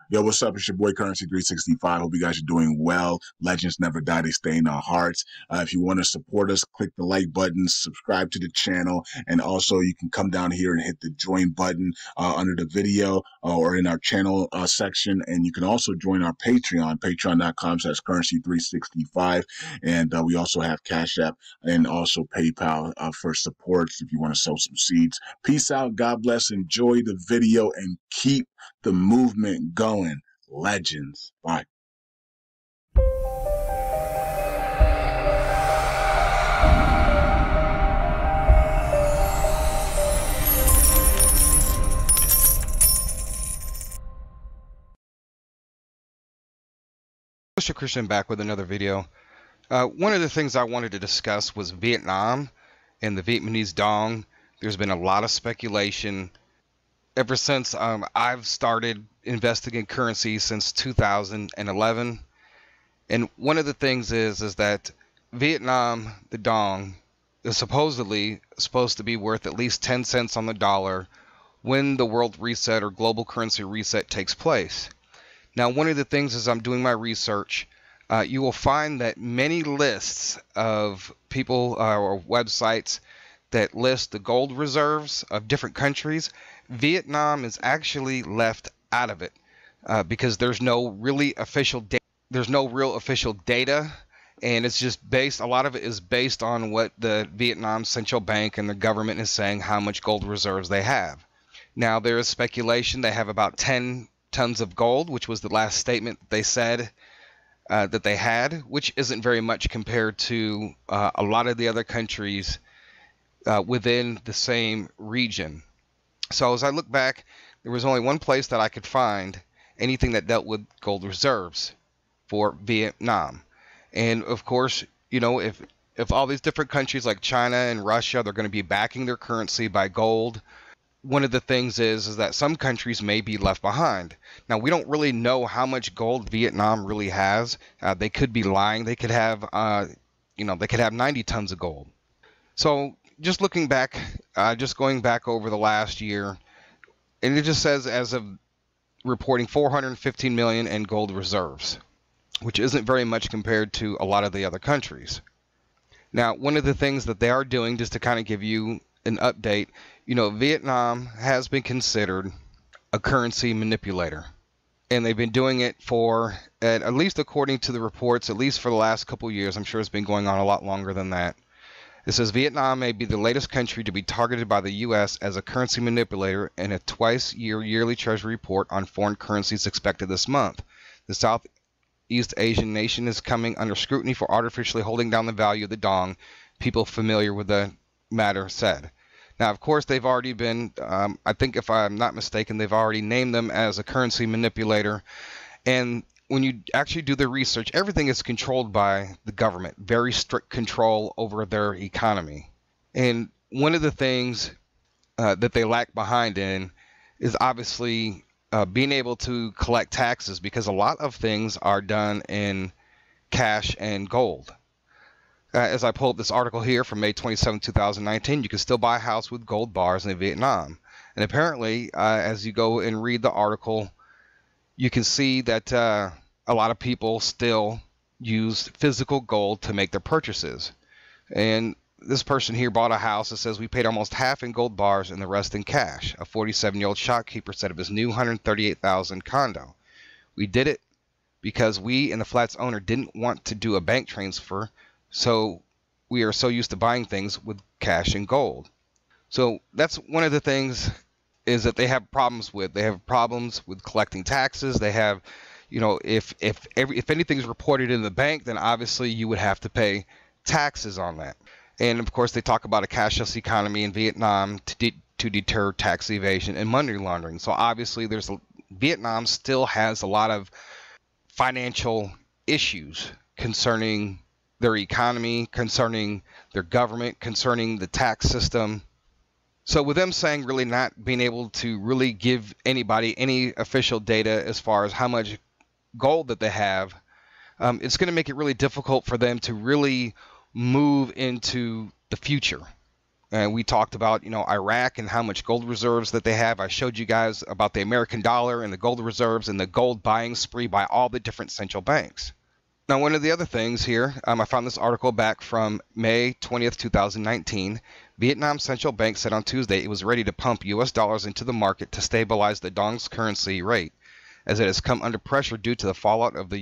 Yo, what's up? It's your boy Currency 365. Hope you guys are doing well. Legends never die. They stay in our hearts. If you want to support us, click the like button, subscribe to the channel, and also you can come down here and hit the join button under the video or in our channel section. And you can also join our Patreon, patreon.com/currency365. And we also have Cash App and also PayPal for supports if you want to sow some seeds. Peace out. God bless. Enjoy the video and keep the movement going. Legends. Bye. Mr. Christian back with another video. One of the things I wanted to discuss was Vietnam and the Vietnamese dong. There's been a lot of speculation ever since I've started investing in currency since 2011. And one of the things is that Vietnam, the dong, is supposedly supposed to be worth at least 10 cents on the dollar when the world reset or global currency reset takes place. Now, one of the things as I'm doing my research, you will find that many lists of people or websites that list the gold reserves of different countries, Vietnam is actually left out of it because there's no really official data. There's no real official data, and it's just based, a lot of it is based on what the Vietnam Central Bank and the government is saying how much gold reserves they have. Now, there is speculation they have about 10 tons of gold, which was the last statement they said that they had, which isn't very much compared to a lot of the other countries within the same region. So as I look back, there was only one place that I could find anything that dealt with gold reserves for Vietnam. And of course, you know, if all these different countries like China and Russia, they're going to be backing their currency by gold, one of the things is that some countries may be left behind. Now, we don't really know how much gold Vietnam really has. They could be lying. They could have, they could have 90 tons of gold. So just looking back, just going back over the last year, and it just says as of reporting 415 million in gold reserves, which isn't very much compared to a lot of the other countries. Now, one of the things that they are doing, just to kind of give you an update, you know, Vietnam has been considered a currency manipulator, and they've been doing it for, at least according to the reports, at least for the last couple years. I'm sure it's been going on a lot longer than that. It says Vietnam may be the latest country to be targeted by the U.S. as a currency manipulator in a twice-year yearly Treasury report on foreign currencies expected this month. The Southeast Asian nation is coming under scrutiny for artificially holding down the value of the dong, people familiar with the matter said. Now, of course, they've already been, I think if I'm not mistaken, they've already named them as a currency manipulator. And when you actually do the research, everything is controlled by the government, very strict control over their economy. And one of the things that they lack behind in is obviously being able to collect taxes, because a lot of things are done in cash and gold. As I pull up this article here from May 27, 2019, you can still buy a house with gold bars in Vietnam. And apparently, as you go and read the article, you can see that a lot of people still use physical gold to make their purchases. And this person here bought a house that says we paid almost half in gold bars and the rest in cash. A 47-year-old shopkeeper said of his new $138,000 condo. We did it because we and the flat's owner didn't want to do a bank transfer, so we are so used to buying things with cash and gold. So that's one of the things is that they have problems with. They have problems with collecting taxes. They have, you know, if anything's reported in the bank, then obviously you would have to pay taxes on that. And of course, they talk about a cashless economy in Vietnam to deter tax evasion and money laundering. So obviously, Vietnam still has a lot of financial issues concerning their economy, concerning their government, concerning the tax system. So with them saying really not being able to really give anybody any official data as far as how much gold that they have, it's going to make it really difficult for them to really move into the future. And we talked about, Iraq and how much gold reserves that they have. I showed you guys about the American dollar and the gold reserves and the gold buying spree by all the different central banks. Now, one of the other things here, I found this article back from May 20th, 2019. Vietnam Central Bank said on Tuesday it was ready to pump U.S. dollars into the market to stabilize the dong's currency rate, as it has come under pressure due to the fallout of the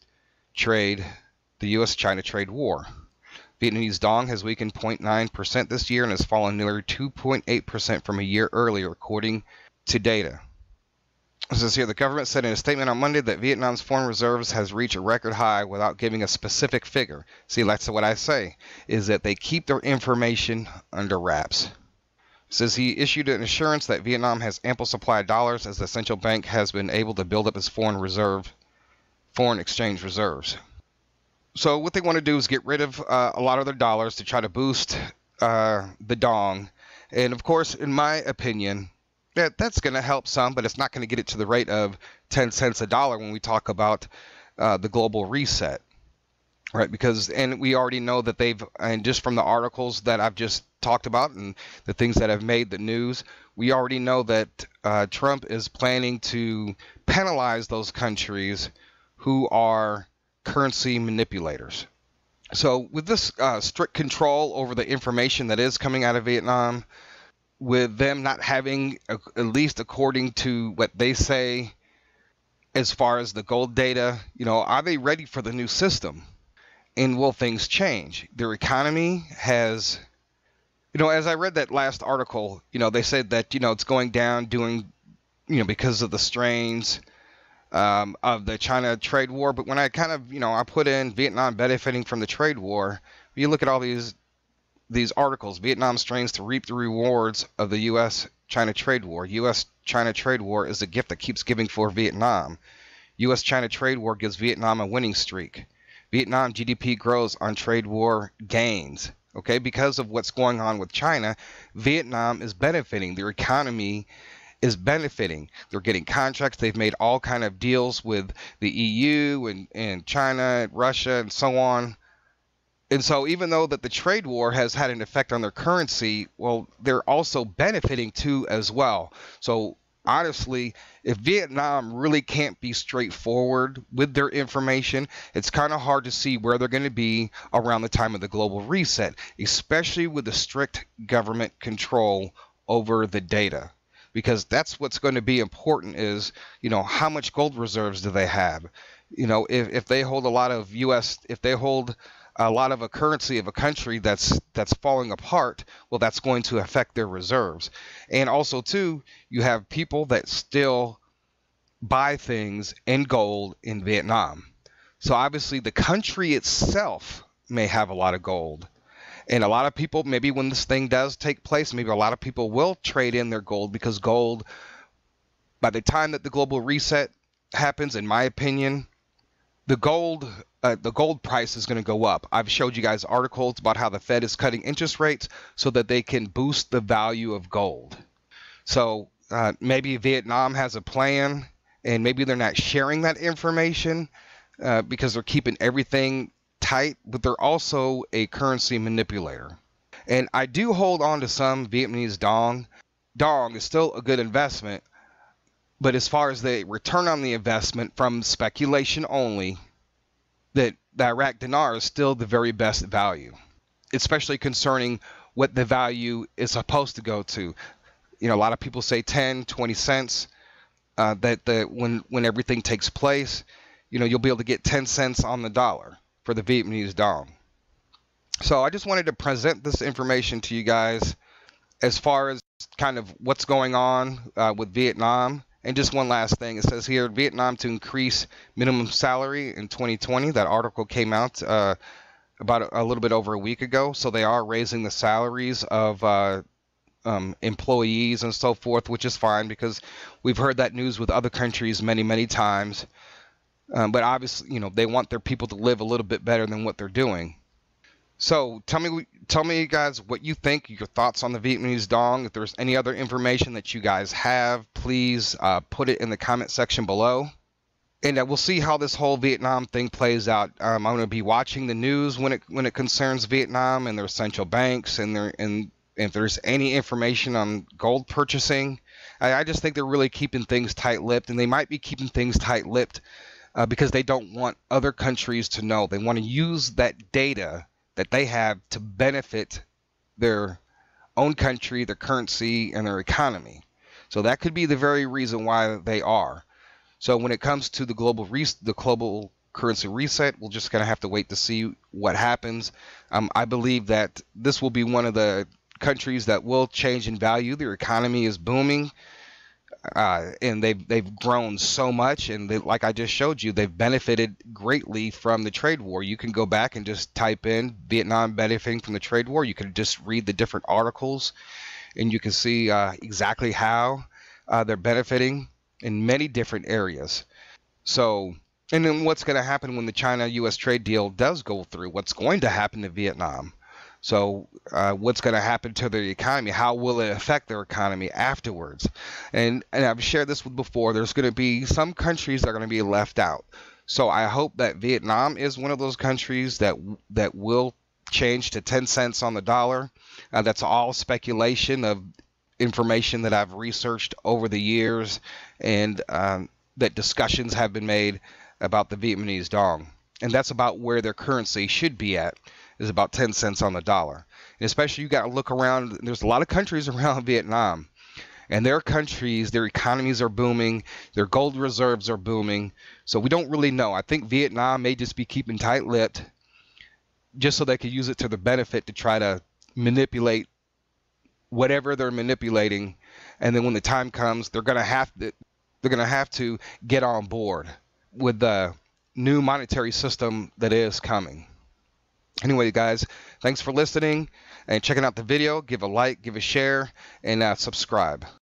U.S.-China trade war. Vietnamese dong has weakened 0.9% this year and has fallen nearly 2.8% from a year earlier, according to data. It says here, the government said in a statement on Monday that Vietnam's foreign reserves has reached a record high without giving a specific figure. See, that's what I say, is that they keep their information under wraps. It says he issued an assurance that Vietnam has ample supply of dollars as the central bank has been able to build up its foreign exchange reserves. So what they want to do is get rid of a lot of their dollars to try to boost the dong. And of course, in my opinion, that's going to help some, but it's not going to get it to the rate of 10 cents a dollar when we talk about the global reset, right? And we already know that and just from the articles that I've just talked about and the things that have made the news, we already know that Trump is planning to penalize those countries who are currency manipulators. So with this strict control over the information that is coming out of Vietnam, with them not having, at least according to what they say, as far as the gold data, are they ready for the new system? And will things change? Their economy has, as I read that last article, they said that, it's going down because of the strains of the China trade war. But when I kind of, I put in Vietnam benefiting from the trade war, you look at all these articles, Vietnam strains to reap the rewards of the U.S.-China trade war. U.S.-China trade war is a gift that keeps giving for Vietnam. U.S.-China trade war gives Vietnam a winning streak. Vietnam GDP grows on trade war gains. Okay, because of what's going on with China, Vietnam is benefiting. Their economy is benefiting. They're getting contracts. They've made all kind of deals with the EU and China and Russia and so on. And so even though that the trade war has had an effect on their currency, well, they're also benefiting too as well. So honestly, if Vietnam really can't be straightforward with their information, it's kind of hard to see where they're going to be around the time of the global reset, especially with the strict government control over the data. Because that's what's going to be important is, how much gold reserves do they have? If they hold a lot of if they hold a lot of a currency of a country that's falling apart, well, that's going to affect their reserves. And also, too, you have people that still buy things in gold in Vietnam. So obviously the country itself may have a lot of gold. And a lot of people, maybe when this thing does take place, maybe a lot of people will trade in their gold, because gold, by the time that the global reset happens, in my opinion, the gold price is going to go up. I've showed you guys articles about how the Fed is cutting interest rates so that they can boost the value of gold. So maybe Vietnam has a plan, and maybe they're not sharing that information because they're keeping everything tight, but they're also a currency manipulator. And I do hold on to some Vietnamese dong. Dong is still a good investment, but as far as the return on the investment from speculation only, that the Iraq dinar is still the very best value, especially concerning what the value is supposed to go to. A lot of people say 10, 20 cents, when everything takes place, you'll be able to get 10 cents on the dollar for the Vietnamese dong. So I just wanted to present this information to you guys as far as kind of what's going on with Vietnam. And just one last thing, it says here, Vietnam to increase minimum salary in 2020. That article came out about a little bit over a week ago. So they are raising the salaries of employees and so forth, which is fine, because we've heard that news with other countries many, many times. But obviously, they want their people to live a little bit better than what they're doing. So tell me, guys, what you think, your thoughts on the Vietnamese dong. If there's any other information that you guys have, please put it in the comment section below. And we'll see how this whole Vietnam thing plays out. I'm going to be watching the news when it concerns Vietnam and their central banks and If there's any information on gold purchasing, I just think they're really keeping things tight-lipped, and they might be keeping things tight-lipped because they don't want other countries to know. They want to use that data that they have to benefit their own country, their currency, and their economy. So that could be the very reason why they are. So when it comes to the global currency reset, we're just going to have to wait to see what happens. I believe that this will be one of the countries that will change in value. Their economy is booming, and they've grown so much, and like I just showed you, they've benefited greatly from the trade war. You can go back and just type in Vietnam benefiting from the trade war. You can just read the different articles, and you can see exactly how they're benefiting in many different areas. So, and then what's going to happen when the China-U.S. trade deal does go through? What's going to happen to Vietnam? So what's going to happen to their economy? How will it affect their economy afterwards? And I've shared this with before. There's going to be some countries that are going to be left out. So I hope that Vietnam is one of those countries that will change to 10 cents on the dollar. That's all speculation of information that I've researched over the years, and that discussions have been made about the Vietnamese dong. And that's about where their currency should be at, is about 10 cents on the dollar. And especially you got to look around. There's a lot of countries around Vietnam, and their countries, their economies are booming, their gold reserves are booming. So we don't really know. I think Vietnam may just be keeping tight-lipped just so they could use it to their benefit to try to manipulate whatever they're manipulating. And then when the time comes, they're going to have to get on board with the new monetary system that is coming. Anyway, guys, thanks for listening and checking out the video. Give a like, give a share, and subscribe.